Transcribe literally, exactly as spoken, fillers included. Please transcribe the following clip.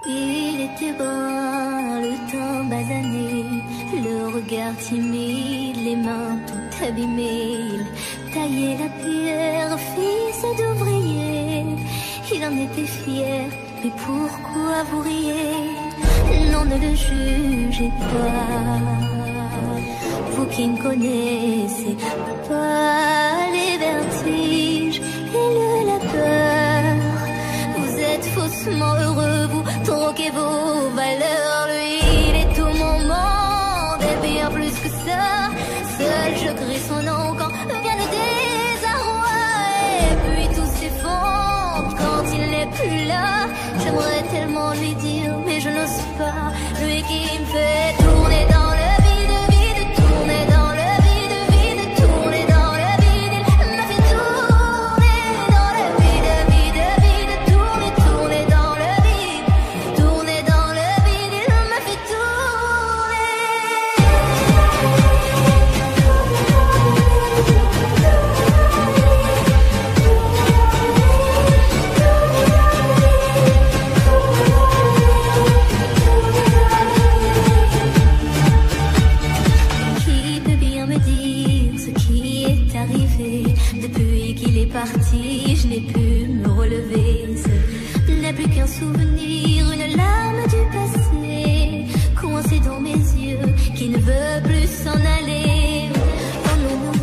Il était brun, le teint basané, le regard timide, les mains toutes abîmées. Il taillait la pierre, fils d'ouvrier. Il en était fier, mais pourquoi vous riez? Non, ne le jugez pas, vous qui ne connaissez pas les vertiges et le labeur. Vous êtes faussement heureux, vous troquez vos valeurs. Lui, il est tout mon monde, et bien plus que ça. Seul je crie son nom quand vient le désarroi. Et puis tout s'effondre quand il n'est plus là. J'aimerais tellement lui dire, mais je n'ose pas. Lui qui me fait tourner dans le vide, vide, tourner dans le vide, vide, tourner dans le vide. Il m'a fait tourner dans le vide, vide, vide, tourner, tourner dans le vide, tourner dans le vide. Il m'a fait Depuis qu'il est parti, je n'ai pu me relever. Ce n'est plus qu'un souvenir, une larme du passé, coincée dans mes yeux, qui ne veut plus s'en aller. Oh non, non,